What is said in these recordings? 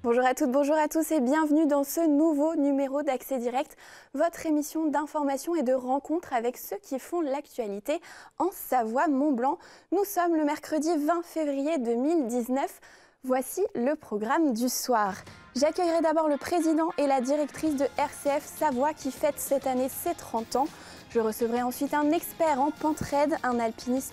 Bonjour à toutes, bonjour à tous et bienvenue dans ce nouveau numéro d'Accès Direct, votre émission d'information et de rencontre avec ceux qui font l'actualité en Savoie-Mont-Blanc. Nous sommes le mercredi 20 février 2019. Voici le programme du soir. J'accueillerai d'abord le président et la directrice de RCF Savoie qui fête cette année ses 30 ans. Je recevrai ensuite un expert en pentraide, un alpiniste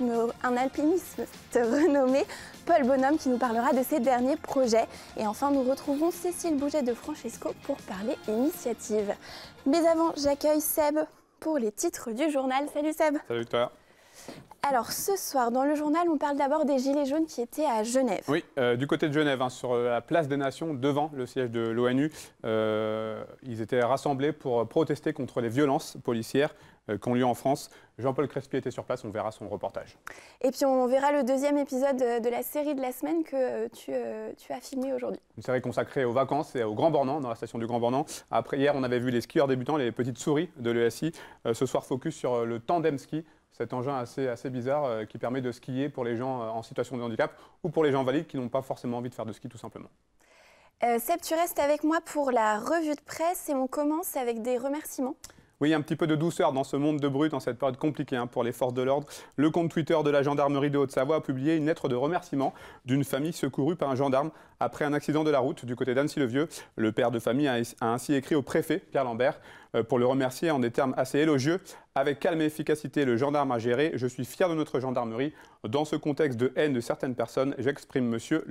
renommé, Paul Bonhomme, qui nous parlera de ses derniers projets. Et enfin, nous retrouverons Cécile Bouget de Francesco pour parler initiative. Mais avant, j'accueille Seb pour les titres du journal. Salut Seb. Salut toi. Alors ce soir, dans le journal, on parle d'abord des Gilets jaunes qui étaient à Genève. Oui, du côté de Genève, sur la place des Nations, devant le siège de l'ONU, ils étaient rassemblés pour protester contre les violences policières qui ont lieu en France. Jean-Paul Crespi était sur place, on verra son reportage. Et puis on verra le deuxième épisode de la série de la semaine que tu as filmé aujourd'hui. Une série consacrée aux vacances et au Grand Bornand, dans la station du Grand Bornand. Après, hier, on avait vu les skieurs débutants, les petites souris de l'ESI. Ce soir, focus sur le tandem ski. Cet engin assez bizarre qui permet de skier pour les gens en situation de handicap ou pour les gens valides qui n'ont pas forcément envie de faire de ski tout simplement. Seb, tu restes avec moi pour la revue de presse et on commence avec des remerciements. Oui, un petit peu de douceur dans ce monde de brut, dans cette période compliquée pour les forces de l'ordre. Le compte Twitter de la gendarmerie de Haute-Savoie a publié une lettre de remerciement d'une famille secourue par un gendarme après un accident de la route du côté d'Annecy-le-Vieux. Le père de famille a ainsi écrit au préfet, Pierre Lambert, pour le remercier en des termes assez élogieux. Avec calme et efficacité, le gendarme a géré. Je suis fier de notre gendarmerie. Dans ce contexte de haine de certaines personnes, j'exprime, monsieur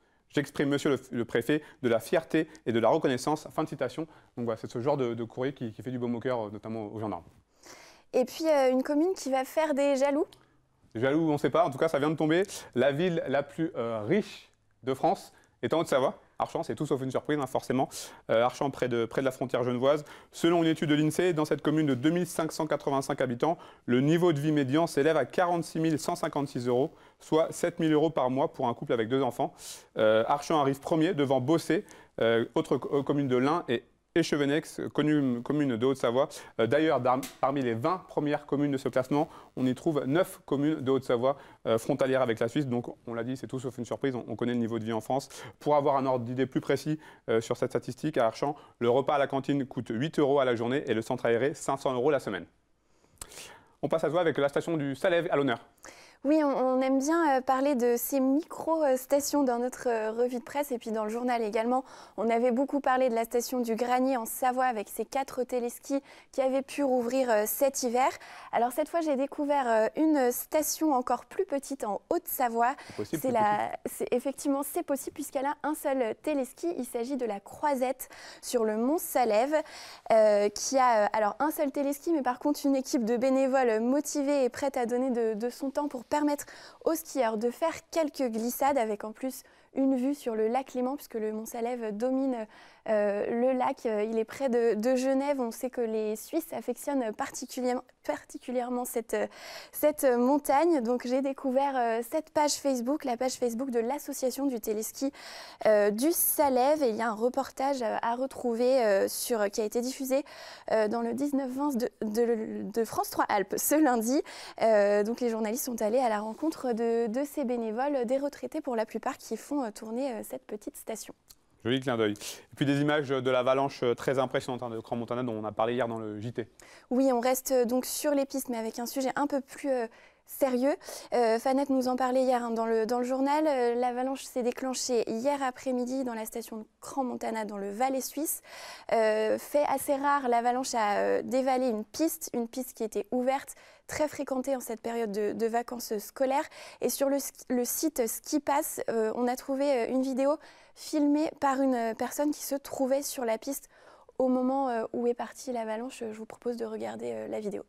le préfet, de la fierté et de la reconnaissance. Fin de citation. Donc voilà, c'est ce genre de courrier qui fait du baume au cœur, notamment aux gendarmes. Et puis une commune qui va faire des jaloux. Jaloux, on ne sait pas. En tout cas, ça vient de tomber. La ville la plus riche de France est en Haute-Savoie. Archamps, c'est tout sauf une surprise, forcément. Archamps, près de la frontière genevoise. Selon une étude de l'INSEE, dans cette commune de 2585 habitants, le niveau de vie médian s'élève à 46 156 €, soit 7 000 € par mois pour un couple avec 2 enfants. Archamps arrive premier devant Bossé, autre commune de l'Ain, et Échevenex, commune de Haute-Savoie. D'ailleurs, parmi les 20 premières communes de ce classement, on y trouve 9 communes de Haute-Savoie frontalières avec la Suisse. Donc, on l'a dit, c'est tout sauf une surprise. On connaît le niveau de vie en France. Pour avoir un ordre d'idée plus précis sur cette statistique, à Archamps, le repas à la cantine coûte 8 € à la journée et le centre aéré 500 € la semaine. On passe à Savoie avec la station du Salève à l'honneur. Oui, on aime bien parler de ces micro-stations dans notre revue de presse et puis dans le journal également. On avait beaucoup parlé de la station du Granier en Savoie avec ses 4 téléskis qui avaient pu rouvrir cet hiver. Alors cette fois, j'ai découvert une station encore plus petite en Haute-Savoie. Effectivement, c'est possible puisqu'elle a un seul téléski. Il s'agit de la Croisette sur le Mont Salève qui a alors un seul téléski, mais par contre une équipe de bénévoles motivés et prête à donner de son temps pour permettre aux skieurs de faire quelques glissades avec en plus une vue sur le lac Léman puisque le Mont Salève domine le lac. Il est près de Genève. On sait que les Suisses affectionnent particulièrement cette montagne. Donc j'ai découvert cette page Facebook, la page Facebook de l'association du téléski du Salève. Et il y a un reportage à retrouver qui a été diffusé dans le 19-20 de France 3 Alpes ce lundi. Donc les journalistes sont allés à la rencontre de ces bénévoles, des retraités pour la plupart, qui font tourner cette petite station. Joli clin d'œil. Et puis des images de l'avalanche très impressionnante de Crans-Montana dont on a parlé hier dans le JT. Oui, on reste donc sur les pistes, mais avec un sujet un peu plus sérieux. Fanette nous en parlait hier dans le journal. L'avalanche s'est déclenchée hier après-midi dans la station de Crans-Montana dans le Valais suisse. Fait assez rare, l'avalanche a dévalé une piste qui était ouverte, très fréquentée en cette période de vacances scolaires. Et sur le site Skipass, on a trouvé une vidéo filmée par une personne qui se trouvait sur la piste au moment où est partie l'avalanche. Je vous propose de regarder la vidéo.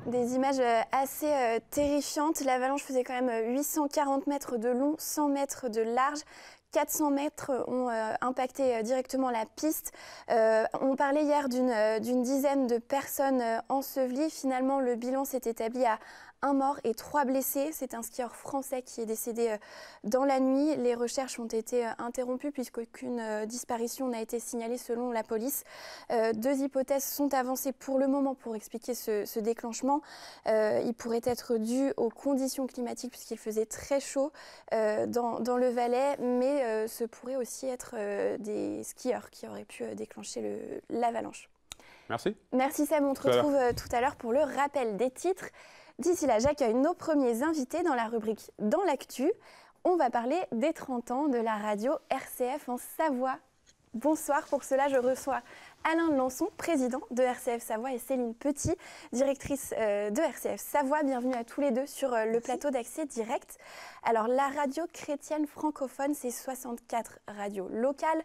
Des images assez terrifiantes. L'avalanche faisait quand même 840 mètres de long, 100 mètres de large. 400 mètres ont impacté directement la piste. On parlait hier d'une dizaine de personnes ensevelies. Finalement, le bilan s'est établi à 1 mort et 3 blessés. C'est un skieur français qui est décédé dans la nuit. Les recherches ont été interrompues puisqu'aucune disparition n'a été signalée selon la police. 2 hypothèses sont avancées pour le moment pour expliquer ce déclenchement. Il pourrait être dû aux conditions climatiques puisqu'il faisait très chaud dans le Valais, mais ce pourrait aussi être des skieurs qui auraient pu déclencher l'avalanche. Merci. Merci Sam, on te retrouve tout à l'heure pour le rappel des titres. D'ici là, j'accueille nos premiers invités dans la rubrique Dans l'actu. On va parler des 30 ans de la radio RCF en Savoie. Bonsoir, pour cela je reçois Alain Lançon, président de RCF Savoie, et Céline Petit, directrice de RCF Savoie. Bienvenue à tous les deux sur le plateau d'Accès Direct. Alors, la radio chrétienne francophone, c'est 64 radios locales,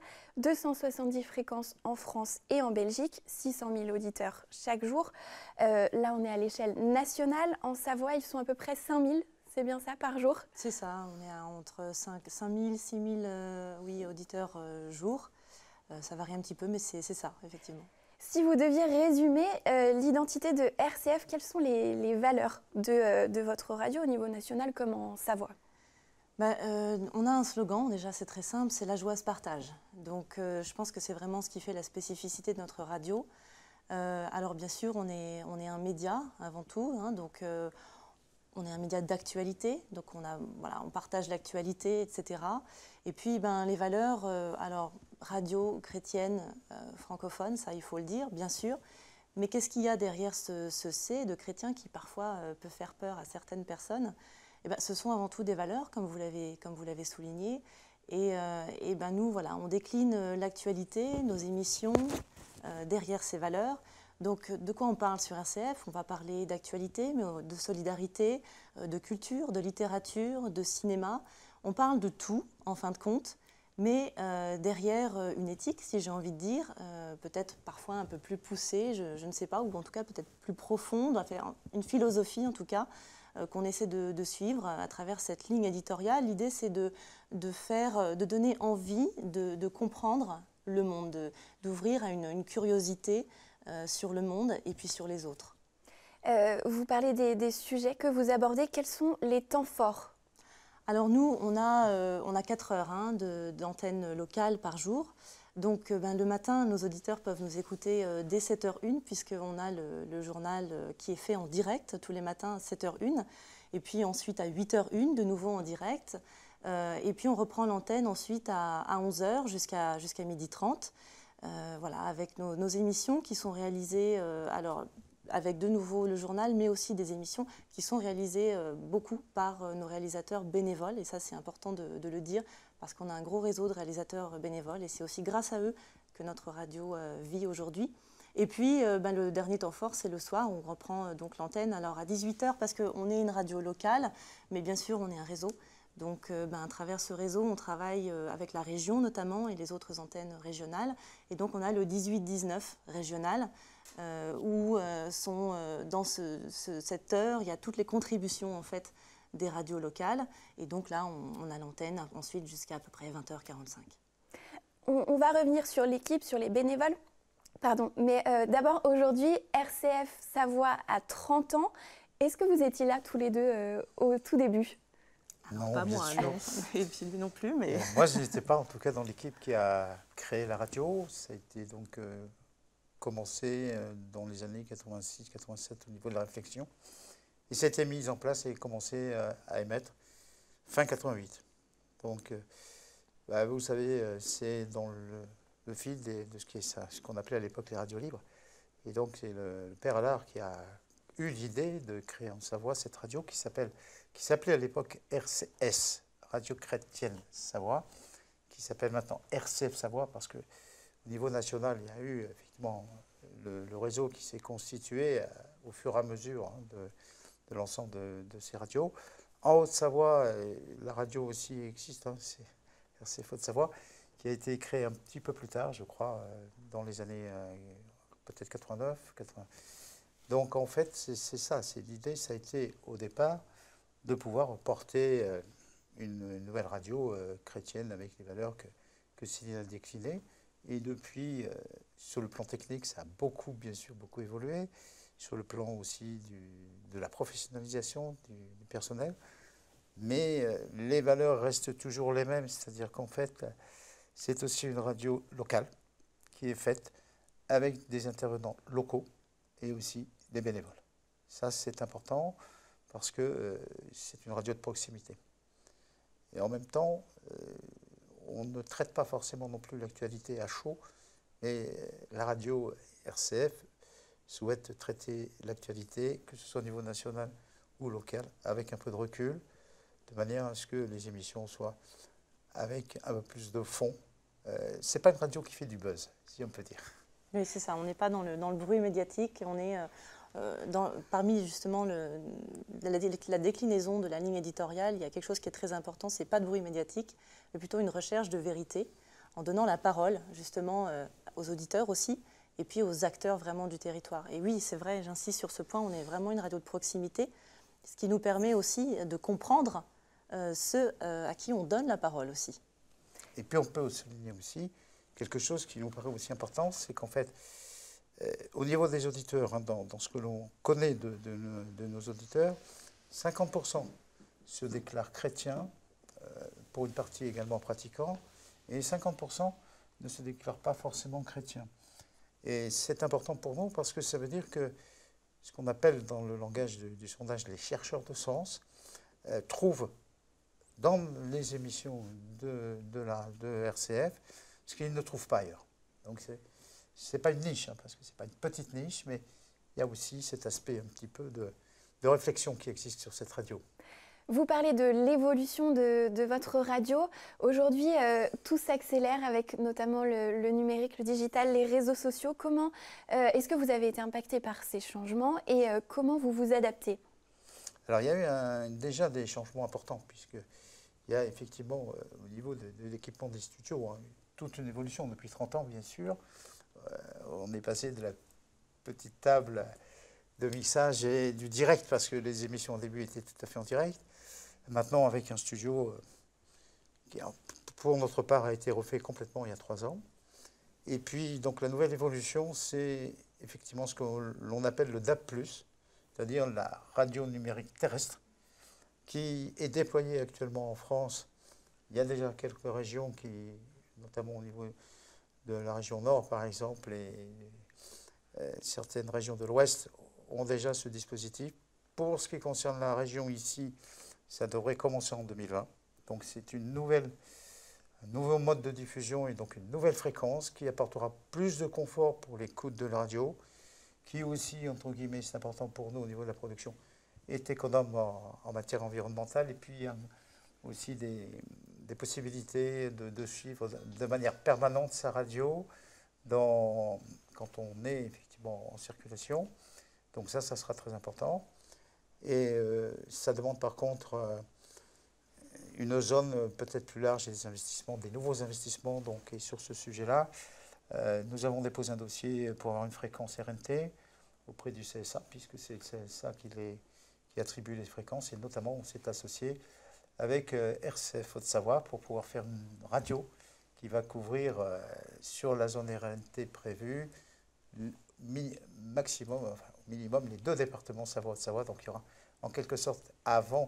270 fréquences en France et en Belgique, 600 000 auditeurs chaque jour. Là, on est à l'échelle nationale. En Savoie, ils sont à peu près 5 000. C'est bien ça, par jour? C'est ça, on est à entre 5 000, 6 000 auditeurs jour. Ça varie un petit peu, mais c'est ça, effectivement. Si vous deviez résumer l'identité de RCF, quelles sont les valeurs de votre radio au niveau national comme en Savoie? On a un slogan, déjà c'est très simple, c'est la joie se partage. Donc je pense que c'est vraiment ce qui fait la spécificité de notre radio. Alors bien sûr, on est un média avant tout, hein, donc on est un média d'actualité, donc on partage l'actualité, etc. Et puis les valeurs, alors radio chrétienne francophone, ça il faut le dire, bien sûr. Mais qu'est-ce qu'il y a derrière ce C de chrétien qui parfois peut faire peur à certaines personnes? Ce sont avant tout des valeurs, comme vous l'avez souligné. Et nous, voilà, on décline l'actualité, nos émissions derrière ces valeurs. Donc, de quoi on parle sur RCF? On va parler d'actualité, mais de solidarité, de culture, de littérature, de cinéma. On parle de tout, en fin de compte, mais derrière une éthique, si j'ai envie de dire, peut-être parfois un peu plus poussée, je ne sais pas, ou en tout cas peut-être plus profonde, une philosophie en tout cas, qu'on essaie de suivre à travers cette ligne éditoriale. L'idée, c'est de donner envie de comprendre le monde, d'ouvrir à une curiosité sur le monde et puis sur les autres. Vous parlez des sujets que vous abordez. Quels sont les temps forts? Alors nous, on a 4 heures d'antenne locale par jour. Donc le matin, nos auditeurs peuvent nous écouter dès 7h01, puisqu'on a le journal qui est fait en direct tous les matins à 7h01. Et puis ensuite à 8h01, de nouveau en direct. Et puis on reprend l'antenne ensuite à 11h jusqu'à 12h30. Voilà, avec nos émissions qui sont réalisées, alors avec de nouveau le journal, mais aussi des émissions qui sont réalisées beaucoup par nos réalisateurs bénévoles. Et ça, c'est important de le dire, parce qu'on a un gros réseau de réalisateurs bénévoles et c'est aussi grâce à eux que notre radio vit aujourd'hui. Et puis, le dernier temps fort, c'est le soir, on reprend donc l'antenne alors à 18h, parce qu'on est une radio locale, mais bien sûr, on est un réseau. Donc, à travers ce réseau, on travaille avec la région notamment et les autres antennes régionales. Et donc, on a le 18-19 régional, où dans cette heure, il y a toutes les contributions en fait des radios locales. Et donc là, on a l'antenne ensuite jusqu'à peu près 20h45. On va revenir sur l'équipe, sur les bénévoles. Pardon, mais d'abord, aujourd'hui, RCF Savoie a 30 ans. Est-ce que vous étiez là tous les deux au tout début? Non, pas moi, non. Et puis lui non plus. Mais... moi, je n'étais pas en tout cas dans l'équipe qui a créé la radio. Ça a été donc commencé dans les années 86-87 au niveau de la réflexion. Et ça a été mis en place et commencé à émettre fin 88. Donc, vous savez, c'est dans le fil de ce qu'on appelait à l'époque les radios libres. Et donc, c'est le père Allard qui a eu l'idée de créer en Savoie cette radio qui s'appelait à l'époque RCS, Radio Chrétienne Savoie, qui s'appelle maintenant RCF Savoie, parce qu'au niveau national, il y a eu effectivement le réseau qui s'est constitué au fur et à mesure de l'ensemble de ces radios. En Haute-Savoie, la radio aussi existe, c'est RCF Haute-Savoie, qui a été créée un petit peu plus tard, je crois, dans les années peut-être 89, 80. Donc en fait, c'est ça, c'est l'idée, ça a été au départ de pouvoir porter une nouvelle radio chrétienne avec les valeurs que Céline a déclinées. Et depuis, sur le plan technique, ça a bien sûr, beaucoup évolué. Sur le plan aussi de la professionnalisation du personnel. Mais les valeurs restent toujours les mêmes, c'est-à-dire qu'en fait, c'est aussi une radio locale qui est faite avec des intervenants locaux et aussi des bénévoles. Ça, c'est important parce que c'est une radio de proximité. Et en même temps, on ne traite pas forcément non plus l'actualité à chaud, mais la radio RCF souhaite traiter l'actualité, que ce soit au niveau national ou local, avec un peu de recul, de manière à ce que les émissions soient avec un peu plus de fond. Ce n'est pas une radio qui fait du buzz, si on peut dire. Oui, c'est ça. On n'est pas dans le bruit médiatique. On est parmi justement la déclinaison de la ligne éditoriale. Il y a quelque chose qui est très important. C'est pas de bruit médiatique, mais plutôt une recherche de vérité, en donnant la parole justement aux auditeurs aussi, et puis aux acteurs vraiment du territoire. Et oui, c'est vrai. J'insiste sur ce point. On est vraiment une radio de proximité, ce qui nous permet aussi de comprendre ceux à qui on donne la parole aussi. Et puis on peut souligner aussi quelque chose qui nous paraît aussi important, c'est qu'en fait, au niveau des auditeurs, hein, dans ce que l'on connaît de nos auditeurs, 50% se déclarent chrétiens, pour une partie également pratiquants, et 50% ne se déclarent pas forcément chrétiens. Et c'est important pour nous parce que ça veut dire que ce qu'on appelle dans le langage du sondage les chercheurs de sens trouvent dans les émissions de RCF ce qu'ils ne trouvent pas ailleurs. Donc c'est pas une niche, hein, parce que c'est pas une petite niche, mais il y a aussi cet aspect un petit peu de réflexion qui existe sur cette radio. Vous parlez de l'évolution de votre radio. Aujourd'hui, tout s'accélère avec notamment le numérique, le digital, les réseaux sociaux. Comment est-ce que vous avez été impacté par ces changements et comment vous vous adaptez? Alors, il y a eu déjà des changements importants, puisqu'il y a effectivement, au niveau de l'équipement des studios, hein, toute une évolution depuis 30 ans, bien sûr. On est passé de la petite table de mixage et du direct, parce que les émissions au début étaient tout à fait en direct. Maintenant, avec un studio qui, pour notre part, a été refait complètement il y a 3 ans. Et puis, donc, la nouvelle évolution, c'est effectivement ce que l'on appelle le DAB+, c'est-à-dire la radio numérique terrestre, qui est déployée actuellement en France. Il y a déjà quelques régions qui, notamment au niveau de la région Nord, par exemple, et certaines régions de l'Ouest, ont déjà ce dispositif. Pour ce qui concerne la région ici, ça devrait commencer en 2020. Donc c'est un nouveau mode de diffusion et donc une nouvelle fréquence qui apportera plus de confort pour l'écoute de la radio, qui aussi, entre guillemets, c'est important pour nous au niveau de la production, est économe en matière environnementale. Et puis il y a aussi des possibilités de suivre de manière permanente sa radio quand on est effectivement en circulation. Donc ça sera très important. Et ça demande par contre une zone peut-être plus large et des nouveaux investissements. Donc, et sur ce sujet-là, nous avons déposé un dossier pour avoir une fréquence RNT auprès du CSA, puisque c'est le CSA qui attribue les fréquences. Et notamment, on s'est associé avec RCF Haute-Savoie pour pouvoir faire une radio qui va couvrir sur la zone RNT prévue minimum les 2 départements Savoie-Haute-Savoie. Donc il y aura en quelque sorte avant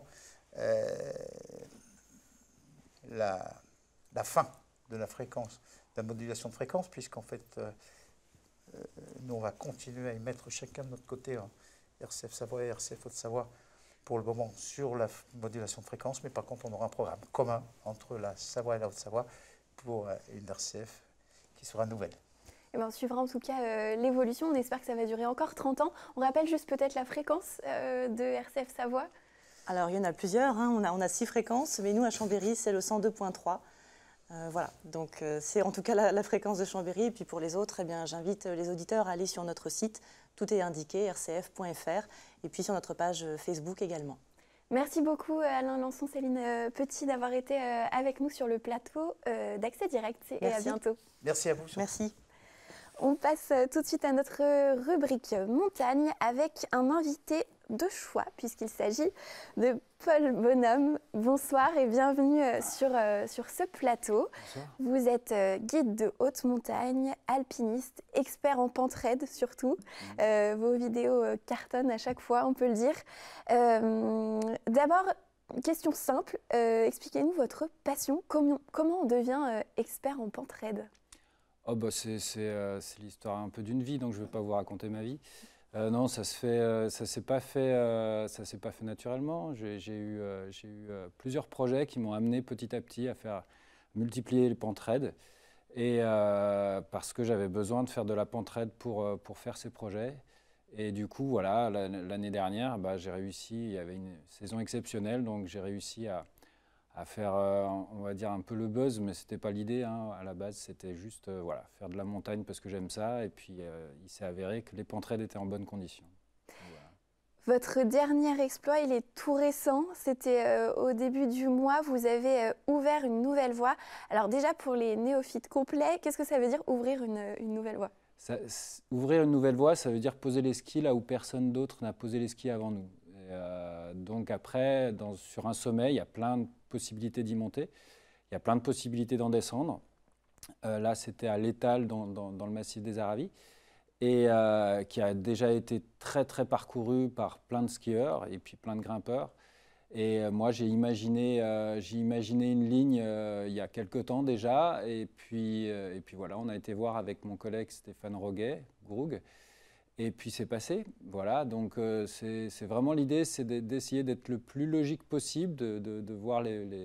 la fin de la fréquence, de la modulation de fréquence, puisqu'en fait nous on va continuer à y mettre chacun de notre côté, hein, RCF Savoie et RCF Haute-Savoie pour le moment sur la modulation de fréquence, mais par contre on aura un programme commun entre la Savoie et la Haute-Savoie pour une RCF qui sera nouvelle. Eh ben, on suivra en tout cas l'évolution. On espère que ça va durer encore 30 ans. On rappelle juste peut-être la fréquence de RCF Savoie. Alors, il y en a plusieurs. Hein. On a 6 fréquences, mais nous, à Chambéry, c'est le 102.3. Voilà, donc c'est en tout cas la fréquence de Chambéry. Et puis pour les autres, eh bien, j'invite les auditeurs à aller sur notre site. Tout est indiqué, rcf.fr. Et puis sur notre page Facebook également. Merci beaucoup Alain Lançon, Céline Petit d'avoir été avec nous sur le plateau d'Accès Direct. Et à bientôt. Merci à vous. Merci. On passe tout de suite à notre rubrique montagne avec un invité de choix puisqu'il s'agit de Paul Bonhomme. Bonsoir et bienvenue sur ce plateau. Bonsoir. Vous êtes guide de haute montagne, alpiniste, expert en pente raide surtout. Vos vidéos cartonnent à chaque fois, on peut le dire. D'abord, question simple, expliquez-nous votre passion. Comment on devient expert en pente raide ? Oh bah c'est l'histoire un peu d'une vie, donc je ne vais pas vous raconter ma vie. Non, ça s'est pas fait naturellement. J'ai eu plusieurs projets qui m'ont amené petit à petit à faire multiplier les pentes raides, et parce que j'avais besoin de faire de la pente raide pour faire ces projets. Et du coup, voilà, l'année dernière, bah, j'ai réussi. Il y avait une saison exceptionnelle, donc j'ai réussi à faire, on va dire, un peu le buzz, mais ce n'était pas l'idée, hein. À la base, c'était juste voilà, faire de la montagne parce que j'aime ça. Et puis, il s'est avéré que les pentes raides étaient en bonne condition. Voilà. Votre dernier exploit, il est tout récent. C'était au début du mois. Vous avez ouvert une nouvelle voie. Alors déjà, pour les néophytes complets, qu'est-ce que ça veut dire ouvrir une nouvelle voie ? Ouvrir une nouvelle voie, ça veut dire poser les skis là où personne d'autre n'a posé les skis avant nous. Donc après, sur un sommet, il y a plein de possibilités d'y monter, il y a plein de possibilités d'en descendre. Là, c'était à l'Étal, dans le massif des Aravis, et qui a déjà été très très parcouru par plein de skieurs et puis plein de grimpeurs. Et moi, j'ai imaginé une ligne il y a quelque temps déjà, et puis voilà, on a été voir avec mon collègue Stéphane Groug. Et puis c'est passé, voilà, donc c'est vraiment l'idée, c'est d'essayer d'être le plus logique possible, de voir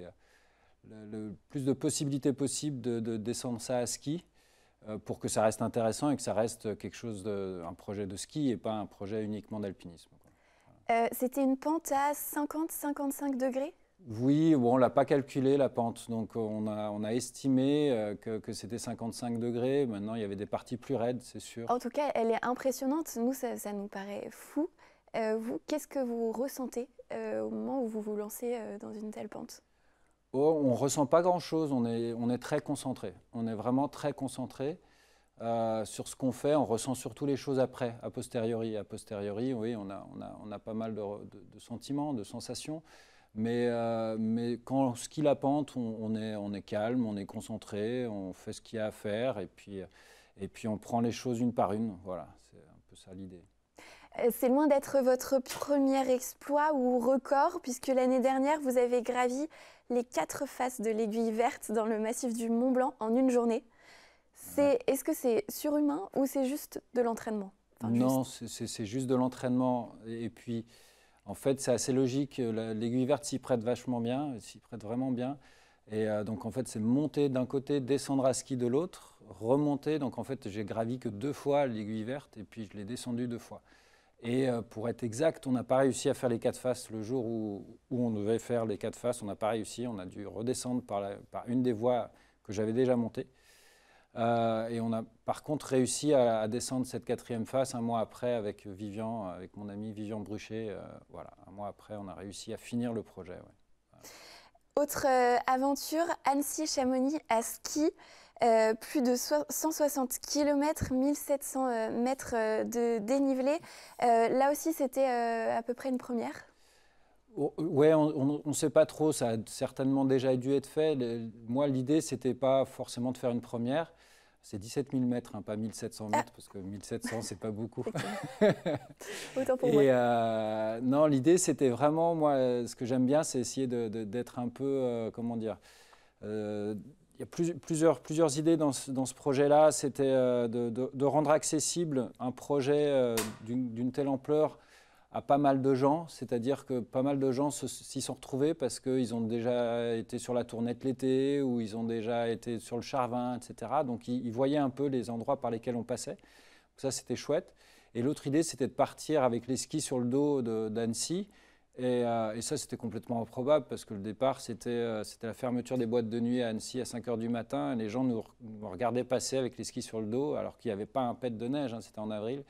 le plus de possibilités possibles de descendre ça à ski pour que ça reste intéressant et que ça reste quelque chose un projet de ski et pas un projet uniquement d'alpinisme. C'était une pente à 50-55 degrés ? Oui, bon, on ne l'a pas calculé la pente, donc on a estimé que c'était 55 degrés. Maintenant, il y avait des parties plus raides, c'est sûr. En tout cas, elle est impressionnante. Nous, ça nous paraît fou. Vous, qu'est-ce que vous ressentez au moment où vous vous lancez dans une telle pente ? Oh, on ne ressent pas grand-chose, on est très concentré. On est vraiment très concentré sur ce qu'on fait. On ressent surtout les choses après, a posteriori. A posteriori, oui, on a pas mal de sentiments, de sensations. Mais quand on skie la pente, on est calme, on est concentré, on fait ce qu'il y a à faire et puis on prend les choses une par une. Voilà, c'est un peu ça l'idée. C'est loin d'être votre premier exploit ou record, puisque l'année dernière, vous avez gravi les 4 faces de l'Aiguille Verte dans le massif du Mont Blanc en une journée. Est-ce que c'est surhumain ou c'est juste de l'entraînement ? Non, c'est juste de l'entraînement. Et puis, en fait, c'est assez logique. L'Aiguille Verte s'y prête vachement bien, s'y prête vraiment bien. Et donc, en fait, c'est monter d'un côté, descendre à ski de l'autre, remonter. Donc, en fait, j'ai gravi que 2 fois l'Aiguille Verte et puis je l'ai descendu 2 fois. Et pour être exact, on n'a pas réussi à faire les 4 faces le jour où on devait faire les 4 faces. On n'a pas réussi. On a dû redescendre par une des voies que j'avais déjà montées. Et on a par contre réussi à descendre cette 4e face un mois après avec Vivian, avec mon ami Vivian Bruchet. Voilà, un mois après, on a réussi à finir le projet. Ouais. Autre aventure, Annecy-Chamonix à ski, plus de 160 km, 1700 mètres de dénivelé. Là aussi, c'était à peu près une première. Ouais, on ne sait pas trop, ça a certainement déjà dû être fait. Moi, l'idée, ce n'était pas forcément de faire une première. C'est 17 000 mètres, hein, pas 1700 mètres, parce que 1700, c'est pas beaucoup. Autant pour moi. Non, l'idée, c'était vraiment, moi, ce que j'aime bien, c'est essayer d'être un peu, comment dire, il y a plusieurs idées dans ce projet-là. C'était de rendre accessible un projet d'une telle ampleur à pas mal de gens, c'est-à-dire que pas mal de gens s'y sont retrouvés parce qu'ils ont déjà été sur la Tournette l'été ou ils ont déjà été sur le Charvin, etc. Donc ils voyaient un peu les endroits par lesquels on passait. Donc ça, c'était chouette. Et l'autre idée, c'était de partir avec les skis sur le dos d'Annecy. Et ça, c'était complètement improbable parce que le départ, c'était la fermeture des boîtes de nuit à Annecy à 5 h du matin. Et les gens nous regardaient passer avec les skis sur le dos alors qu'il n'y avait pas un pet de neige, hein, c'était en avril.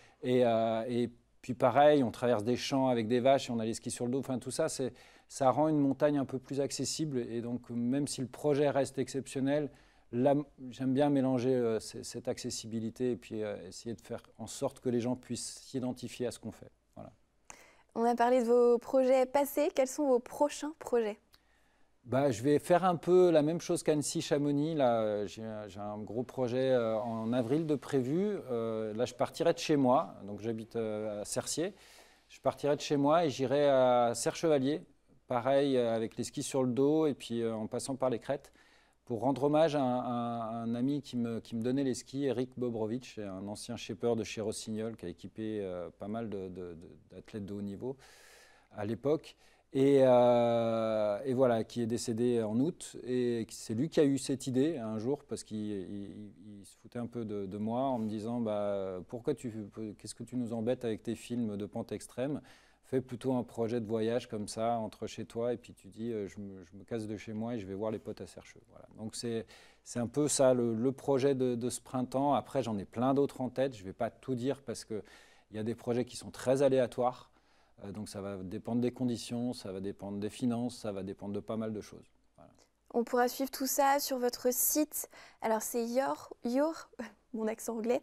Et puis pareil, on traverse des champs avec des vaches et on a les skis sur le dos. Enfin, tout ça, ça rend une montagne un peu plus accessible. Et donc, même si le projet reste exceptionnel, j'aime bien mélanger cette accessibilité et puis essayer de faire en sorte que les gens puissent s'identifier à ce qu'on fait. Voilà. On a parlé de vos projets passés. Quels sont vos prochains projets ? Je vais faire un peu la même chose qu'Annecy-Chamonix. Là, j'ai un gros projet en avril de prévu. Là, je partirai de chez moi. Donc, j'habite à Cercier. Je partirai de chez moi et j'irai à Serre-Chevalier. Pareil, avec les skis sur le dos et puis en passant par les crêtes, pour rendre hommage à un ami qui me donnait les skis, Eric Bobrovitch, un ancien shaper de chez Rossignol qui a équipé pas mal d'athlètes de haut niveau à l'époque. Et voilà, qui est décédé en août. Et c'est lui qui a eu cette idée un jour, parce qu'il se foutait un peu de moi en me disant qu'est-ce que tu nous embêtes avec tes films de pente extrême? Fais plutôt un projet de voyage comme ça, entre chez toi, et puis tu dis je me casse de chez moi et je vais voir les potes à Sercheux. Voilà. Donc c'est un peu ça le projet de ce printemps. Après, j'en ai plein d'autres en tête. Je ne vais pas tout dire parce qu'il y a des projets qui sont très aléatoires. Donc ça va dépendre des conditions, ça va dépendre des finances, ça va dépendre de pas mal de choses. Voilà. On pourra suivre tout ça sur votre site. Alors c'est mon accent anglais,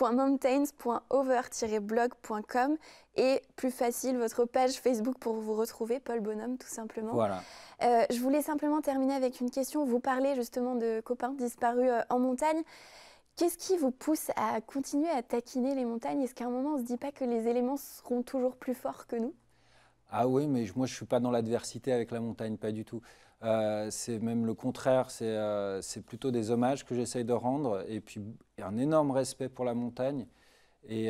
.mountains.over-blog.com et plus facile, votre page Facebook pour vous retrouver, Paul Bonhomme tout simplement. Voilà. Je voulais simplement terminer avec une question. Vous parlez justement de copains disparus en montagne. Qu'est-ce qui vous pousse à continuer à taquiner les montagnes? Est-ce qu'à un moment, on ne se dit pas que les éléments seront toujours plus forts que nous? Ah oui, mais moi, je ne suis pas dans l'adversité avec la montagne, pas du tout. C'est même le contraire, c'est plutôt des hommages que j'essaye de rendre, et puis un énorme respect pour la montagne. Et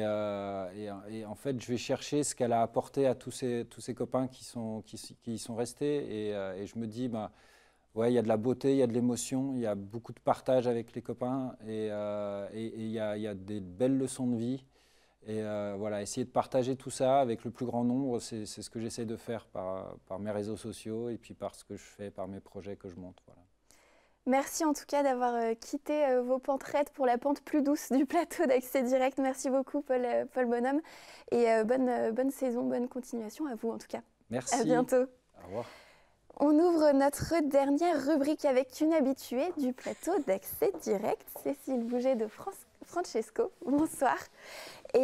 en fait, je vais chercher ce qu'elle a apporté à tous ces copains qui y sont restés, et je me dis... Ouais, il y a de la beauté, il y a de l'émotion, il y a beaucoup de partage avec les copains et il y a des belles leçons de vie. Et voilà, essayer de partager tout ça avec le plus grand nombre, c'est ce que j'essaie de faire par mes réseaux sociaux et puis par ce que je fais, par mes projets que je monte. Voilà. Merci en tout cas d'avoir quitté vos pentes raides pour la pente plus douce du plateau d'Accès Direct. Merci beaucoup Paul Bonhomme et bonne saison, bonne continuation à vous en tout cas. Merci. À bientôt. Au revoir. On ouvre notre dernière rubrique avec une habituée du plateau d'Accès Direct, Cécile Bouget de Francesco. Bonsoir. Et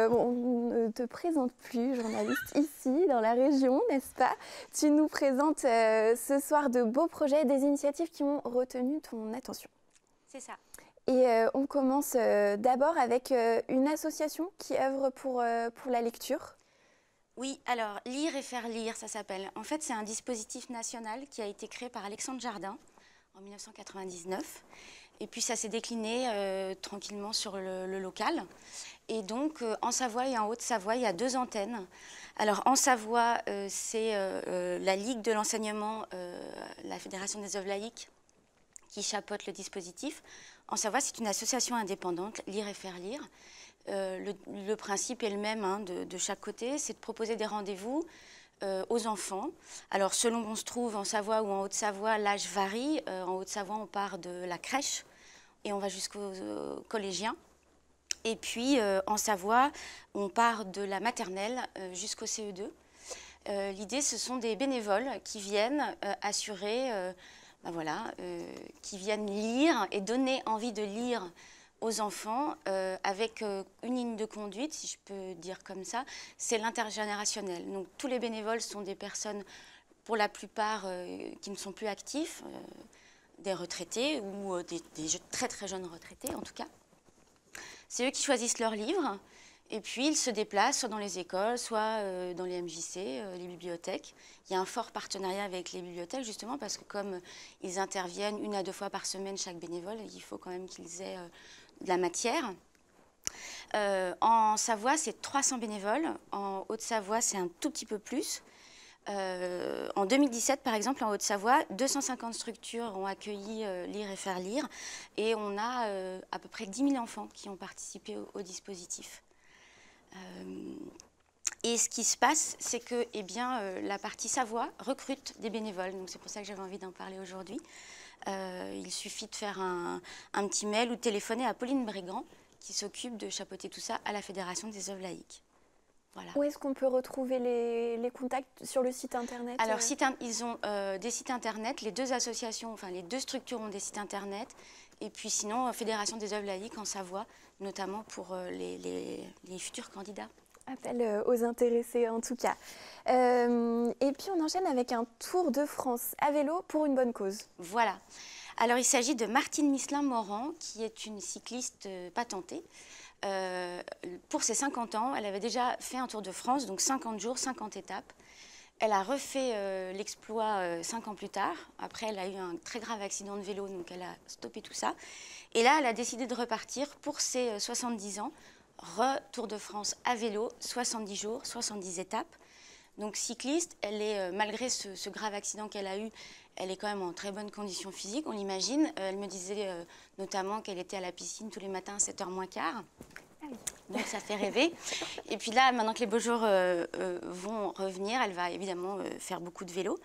on ne te présente plus, journaliste ici, dans la région, n'est-ce pas? Tu nous présentes ce soir de beaux projets, des initiatives qui ont retenu ton attention. C'est ça. Et on commence d'abord avec une association qui œuvre pour la lecture. Oui, alors Lire et faire lire, ça s'appelle. En fait, c'est un dispositif national qui a été créé par Alexandre Jardin en 1999. Et puis, ça s'est décliné tranquillement sur le local. Et donc, en Savoie et en Haute-Savoie, il y a 2 antennes. Alors, en Savoie, c'est la Ligue de l'enseignement, la Fédération des œuvres laïques, qui chapeaute le dispositif. En Savoie, c'est une association indépendante, Lire et faire lire. Le principe est le même de chaque côté, c'est de proposer des rendez-vous aux enfants. Alors selon qu'on se trouve en Savoie ou en Haute-Savoie, l'âge varie. En Haute-Savoie, on part de la crèche et on va jusqu'aux collégiens. Et puis en Savoie, on part de la maternelle jusqu'au CE2. L'idée, ce sont des bénévoles qui viennent assurer, qui viennent lire et donner envie de lire aux enfants avec une ligne de conduite, si je peux dire comme ça, c'est l'intergénérationnel. Donc tous les bénévoles sont des personnes, pour la plupart, qui ne sont plus actifs, des retraités ou des très très jeunes retraités en tout cas. C'est eux qui choisissent leurs livres et puis ils se déplacent soit dans les écoles, soit dans les MJC, les bibliothèques. Il y a un fort partenariat avec les bibliothèques justement parce que comme ils interviennent 1 à 2 fois par semaine chaque bénévole, il faut quand même qu'ils aient de la matière. En Savoie, c'est 300 bénévoles. En Haute-Savoie, c'est un tout petit peu plus. En 2017, par exemple, en Haute-Savoie, 250 structures ont accueilli Lire et faire lire. Et on a à peu près 10 000 enfants qui ont participé au dispositif. Et ce qui se passe, c'est que la partie Savoie recrute des bénévoles. Donc c'est pour ça que j'avais envie d'en parler aujourd'hui. Il suffit de faire un petit mail ou de téléphoner à Pauline Brégant qui s'occupe de chapeauter tout ça à la Fédération des œuvres laïques. Voilà. Où est-ce qu'on peut retrouver les contacts sur le site internet? Alors, ils ont des sites internet. Les 2 associations, enfin les 2 structures ont des sites internet. Et puis sinon, Fédération des œuvres laïques en Savoie, notamment pour les futurs candidats. Appel aux intéressés en tout cas. Et puis on enchaîne avec un Tour de France à vélo pour une bonne cause. Voilà. Alors il s'agit de Martine Misselin-Morand, qui est une cycliste patentée. Pour ses 50 ans, elle avait déjà fait un Tour de France, donc 50 jours, 50 étapes. Elle a refait l'exploit 5 ans plus tard. Après, elle a eu un très grave accident de vélo, donc elle a stoppé tout ça. Et là, elle a décidé de repartir pour ses 70 ans. Tour de France à vélo, 70 jours, 70 étapes. Donc cycliste, elle est, malgré ce grave accident qu'elle a eu, elle est quand même en très bonne condition physique, on l'imagine. Elle me disait notamment qu'elle était à la piscine tous les matins à 7h moins quart. Donc ça fait rêver. Et puis là, maintenant que les beaux jours vont revenir, elle va évidemment faire beaucoup de vélo.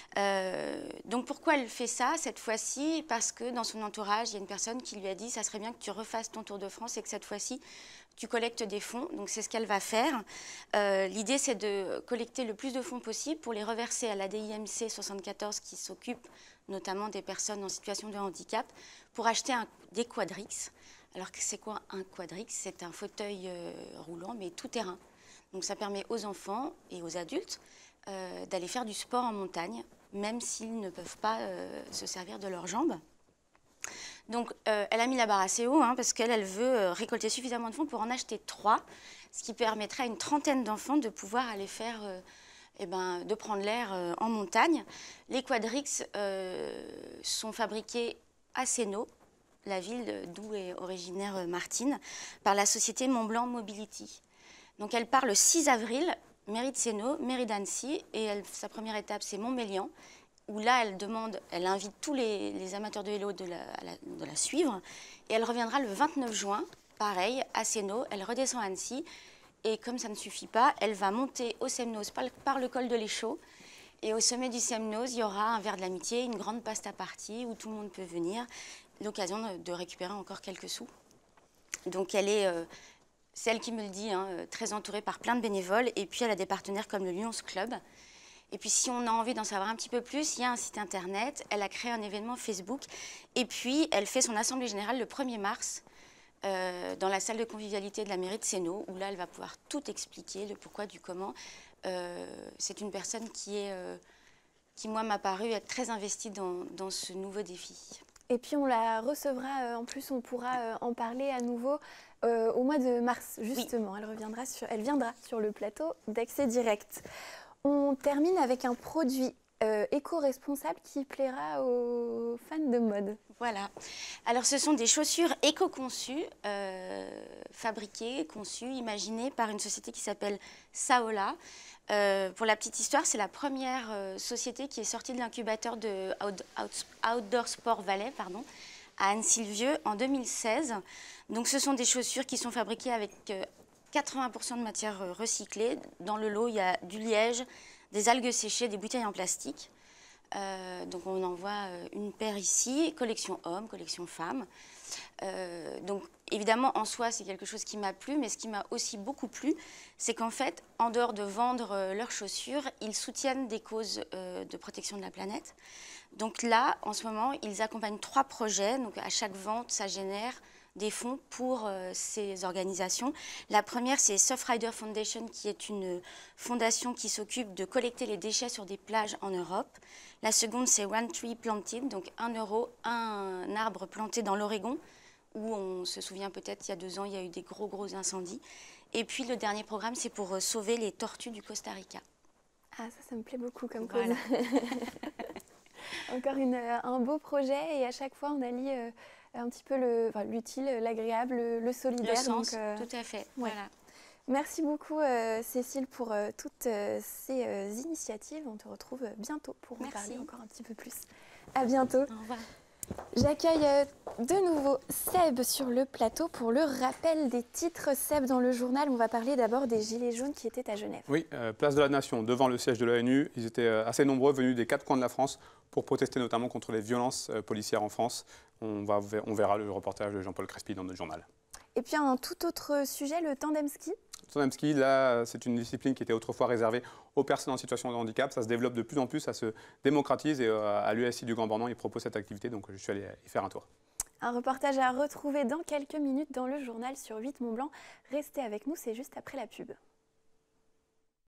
Donc pourquoi elle fait ça cette fois-ci? Parce que dans son entourage, il y a une personne qui lui a dit « ça serait bien que tu refasses ton Tour de France et que cette fois-ci, tu collectes des fonds ». Donc c'est ce qu'elle va faire. L'idée, c'est de collecter le plus de fonds possible pour les reverser à l'ADIMC 74 qui s'occupe notamment des personnes en situation de handicap pour acheter des quadrix. Alors c'est quoi un quadrix? C'est un fauteuil roulant mais tout terrain. Donc ça permet aux enfants et aux adultes d'aller faire du sport en montagne, même s'ils ne peuvent pas se servir de leurs jambes. Donc elle a mis la barre assez haut parce qu'elle veut récolter suffisamment de fonds pour en acheter 3, ce qui permettrait à une trentaine d'enfants de pouvoir aller faire, de prendre l'air en montagne. Les quadrix sont fabriqués à Sénaux, la ville d'où est originaire Martine, par la société Mont-Blanc Mobility. Donc elle part le 6 avril, mairie de Sénaux, mairie d'Annecy, et sa première étape c'est Montmélian, où là elle invite tous les amateurs de vélo de la suivre, et elle reviendra le 29 juin, pareil, à Sénaux, elle redescend à Annecy, et comme ça ne suffit pas, elle va monter au Semnoz par le col de l'Échaud, et au sommet du Semnoz, il y aura un verre de l'amitié, une grande pasta party où tout le monde peut venir, l'occasion de récupérer encore quelques sous. Donc elle est, c'est elle qui me le dit, très entourée par plein de bénévoles, et puis elle a des partenaires comme le Lions Club. Et puis si on a envie d'en savoir un petit peu plus, il y a un site internet, elle a créé un événement Facebook, et puis elle fait son assemblée générale le 1er mars dans la salle de convivialité de la mairie de Sénaux, où là elle va pouvoir tout expliquer, le pourquoi, du comment. C'est une personne qui moi m'a paru être très investie dans ce nouveau défi. Et puis on la recevra, en plus on pourra en parler à nouveau au mois de mars, justement. Oui. Elle viendra sur le plateau d'Accès Direct. On termine avec un produit éco-responsable qui plaira aux fans de mode. Voilà. Alors ce sont des chaussures éco-conçues, fabriquées, conçues, imaginées par une société qui s'appelle Saola. Pour la petite histoire, c'est la première société qui est sortie de l'incubateur de Outdoor Sport Valais, à Anne-Sylvieux en 2016. Donc ce sont des chaussures qui sont fabriquées avec 80% de matières recyclées. Dans le lot, il y a du liège, des algues séchées, des bouteilles en plastique. Donc on en voit une paire ici, collection hommes, collection femmes. Donc évidemment en soi c'est quelque chose qui m'a plu, mais ce qui m'a aussi beaucoup plu, c'est qu'en fait en dehors de vendre leurs chaussures, ils soutiennent des causes de protection de la planète. Donc là en ce moment ils accompagnent 3 projets, donc à chaque vente ça génère des fonds pour ces organisations. La première, c'est Surfrider Foundation, qui est une fondation qui s'occupe de collecter les déchets sur des plages en Europe. La seconde, c'est One Tree Planted, donc 1 euro, un arbre planté dans l'Oregon, où on se souvient peut-être, il y a 2 ans, il y a eu des gros incendies. Et puis le dernier programme, c'est pour sauver les tortues du Costa Rica. Ah, ça me plaît beaucoup comme cause. Encore un beau projet, et à chaque fois, on allie un petit peu l'utile, l'agréable, le solidaire. Le sens, donc, tout à fait. Ouais. Voilà. Merci beaucoup Cécile pour toutes ces initiatives. On te retrouve bientôt pour en parler encore un petit peu plus. À bientôt. Au revoir. J'accueille de nouveau Seb sur le plateau pour le rappel des titres. Seb, dans le journal, on va parler d'abord des Gilets jaunes qui étaient à Genève. Oui, place de la Nation, devant le siège de l'ONU. Ils étaient assez nombreux, venus des 4 coins de la France, pour protester notamment contre les violences policières en France. On verra le reportage de Jean-Paul Crespi dans notre journal. Et puis un tout autre sujet, le tandem ski. Le tandem ski, là, c'est une discipline qui était autrefois réservée aux personnes en situation de handicap. Ça se développe de plus en plus, ça se démocratise, et à l'USI du Grand Bornand, ils proposent cette activité, donc je suis allé y faire un tour. Un reportage à retrouver dans quelques minutes dans le journal sur 8 Mont Blanc. Restez avec nous, c'est juste après la pub.